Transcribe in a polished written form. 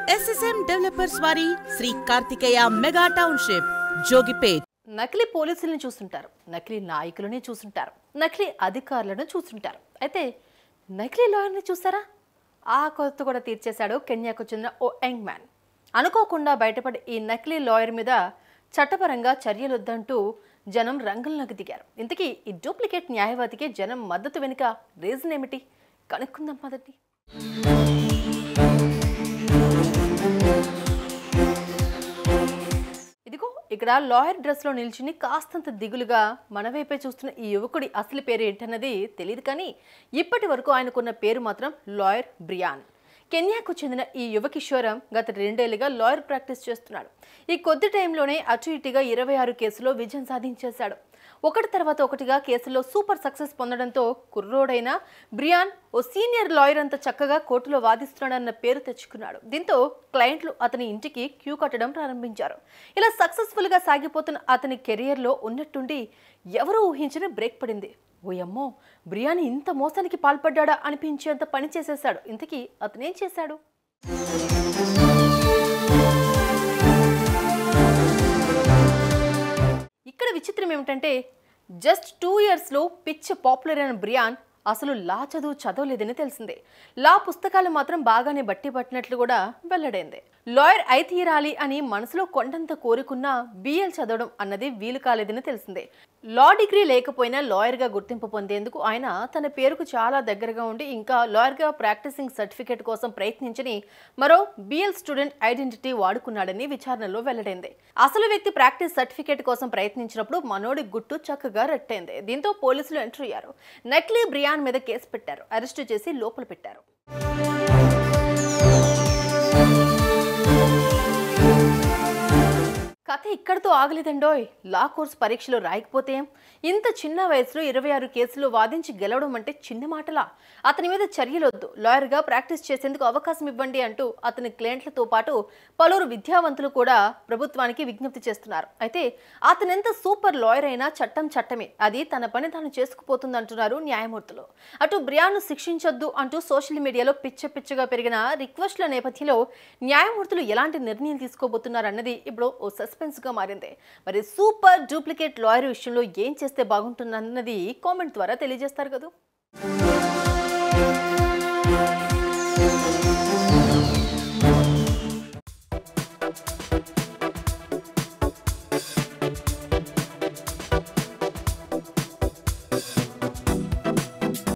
SSM developers వారి Shri Karthikeya mega township Jogipet. నకిలీ పోలీసులను చూస్తుంటారు, నకిలీ నాయకులని చూస్తుంటారు, నకిలీ అధికారులను చూస్తుంటారు. అయితే నకిలీ లాయర్ని చూసారా? ఆ కొత్త కూడా తీర్చేశాడు కెన్యాకు చెందిన ఓ యంగ్ మ్యాన్. అనుకోకుండా బయటపడి ఈ నకిలీ లాయర్ మీద చట్టపరంగా చర్యలొద్దంటూ జనం రంగుల్లోకి దిగారు. ఇంతకీ ఈ డూప్లికేట్ న్యాయవాదికి జనం మద్దతు వెనుక రీజన్ ఏమిటి? కనుక్కుందాం మొదటి. ఇదిగో ఇక్కడ లాయర్ డ్రెస్లో నిల్చుని కాస్తంత దిగులుగా మన వైపే చూస్తున్న ఈ యువకుడి అసలు పేరు ఏంటన్నది తెలియదు, కానీ ఇప్పటి వరకు ఆయనకున్న పేరు మాత్రం లాయర్ బ్రియాన్. కెన్యాకు చెందిన ఈ యువ కిషోరం గత 2 ఏళ్లుగా లాయర్ ప్రాక్టీస్ చేస్తున్నాడు. ఈ కొద్ది టైంలోనే అటు ఇటుగా 26 కేసులో విజయం సాధించేశాడు. ఒకటి తర్వాత ఒకటిగా కేసుల్లో సూపర్ సక్సెస్ పొందడంతో కుర్రోడైన బ్రియాన్ ఓ సీనియర్ లాయర్ అంత చక్కగా కోర్టులో వాదిస్తున్నాడన్న పేరు తెచ్చుకున్నాడు. దీంతో క్లయింట్లు అతని ఇంటికి క్యూ కట్టడం ప్రారంభించారు. ఇలా సక్సెస్ఫుల్గా సాగిపోతున్న అతని కెరియర్లో ఉన్నట్టుండి ఎవరూ ఊహించిన బ్రేక్ పడింది. ఓయమ్మో, బ్రియాన్ ఇంత మోసానికి పాల్పడ్డా అనిపించేంత పని చేసేశాడు. ఇంతకీ అతనేం చేశాడు? ఇక్కడ విచిత్రం ఏమిటంటే జస్ట్ 2 ఇయర్స్లో పిచ్ పాపులర్ అయిన బ్రియాన్ అసలు లా చదవలేదని తెలిసిందే. లా పుస్తకాలు మాత్రం బాగానే బట్టి పట్టినట్లు కూడా వెల్లడైంది. లాయర్ అయి తీరాలి అని మనసులో కొండంత కోరుకున్నా BL చదవడం అన్నది వీలు కాలేదని తెలిసిందే. లా డిగ్రీ లేకపోయినా లాయర్గా గుర్తింపు పొందేందుకు ఆయన తన పేరుకు చాలా దగ్గరగా ఉండి ఇంకా లాయర్గా ప్రాక్టీసింగ్ సర్టిఫికేట్ కోసం ప్రయత్నించని మరో BL స్టూడెంట్ ఐడెంటిటీ వాడుకున్నాడని విచారణలో వెల్లడైంది. అసలు వ్యక్తి ప్రాక్టీస్ సర్టిఫికేట్ కోసం ప్రయత్నించినప్పుడు మనోడి గుట్టు చక్కగా రట్టయింది. దీంతో పోలీసులు ఎంటర్ అయ్యారు. నకిలీ బ్రియాన్ మీద కేసు పెట్టారు. అరెస్టు చేసి లోపల పెట్టారు. కథ ఇక్కడితో ఆగలేదండోయ్. లా కోర్స్ పరీక్షలో రాయకపోతే ఇంత చిన్న వయసులో 26 కేసులు వాదించి గెలవడం అంటే చిన్న మాటలా? అతని మీద చర్యలొద్దు, లాయర్గా ప్రాక్టీస్ చేసేందుకు అవకాశం ఇవ్వండి అంటూ అతని క్లయింట్లతో పాటు పలువురు విద్యావంతులు కూడా ప్రభుత్వానికి విజ్ఞప్తి చేస్తున్నారు. అయితే అతనెంత సూపర్ లాయర్ అయినా చట్టం చట్టమే, అది తన పని తాను చేసుకుపోతుందంటున్నారు న్యాయమూర్తులు. అటు బ్రియాన్ను శిక్షించొద్దు అంటూ సోషల్ మీడియాలో పిచ్చగా పెరిగిన రిక్వెస్ట్ల నేపథ్యంలో న్యాయమూర్తులు ఎలాంటి నిర్ణయం తీసుకోబోతున్నారన్నది ఇప్పుడు ఓ సస్పెన్స్గా మారింది. మరి సూపర్ డూప్లికేట్ లాయర్ విషయంలో ఏం చేస్తే బాగుంటుందన్నది కామెంట్ ద్వారా తెలియజేస్తారు కదా.